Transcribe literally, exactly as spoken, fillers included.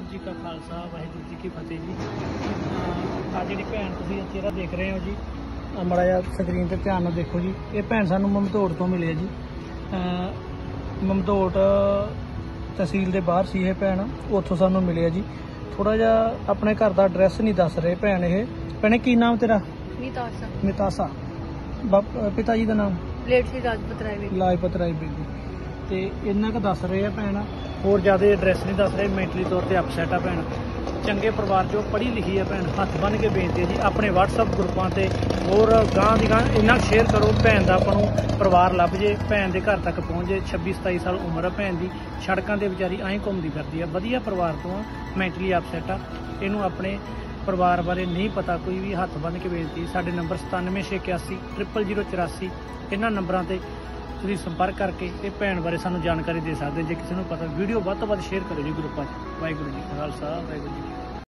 वाहिगुरू जी का खालसा वाहिगुरू जी की फतेह जी। आ जी भैन तुसीं चेहरा देख रहे हो जी, माड़ा जिहा स्क्रीन ते ध्यान नाल देखो जी। ये भैन सानूं ममदोड़ तो मिले जी। ममदोड़ तहसील के बाहर सी ये भैन, उत्थों सानूं मिले जी। थोड़ा जिहा अपने घर का एड्रैस नहीं दस रहे भैन। ये भैने की नाम तेरा? मितासा। मितासा। पिता जी का नाम? लेट श्री लाजपत राय बेदी। लाजपत राय बेदी। तो इन्ना क दस रहे हैं भैन, होर ज़्यादा एड्रैस नहीं दस रहे। मैंटली तौर पर अपसैट है भैन। चंगे परिवार चो पढ़ी लिखी है भैन। हथ बन के बेनती है जी, अपने व्हाट्सअप ग्रुपों से होर गांह दी गांह इन्ना शेयर करो, भैन का आपनों परिवार लभ जे, भैन के घर तक पहुँच जाए। छब्बी सताई साल उम्र है भैन की, सड़कों से बेचारी ऐं घूमती फिरती है। वधिया परिवार तो मैंटली अपसैट आ। इनू अपने परिवार बारे नहीं पता कोई भी, हथ बन के बेनती। साडे नंबर सतानवे छे इक्यासी ट्रिपल जीरो चौरासी इन्होंने नंबरों से तुसीं संपर्क करके ये भैन बारे सानूं जानकारी दे सकते। जे किसी को पता, वीडियो वध तो वध शेयर करो जी ग्रुपों। वाहिगुरू जी का खालसा वाहिगुरू जी।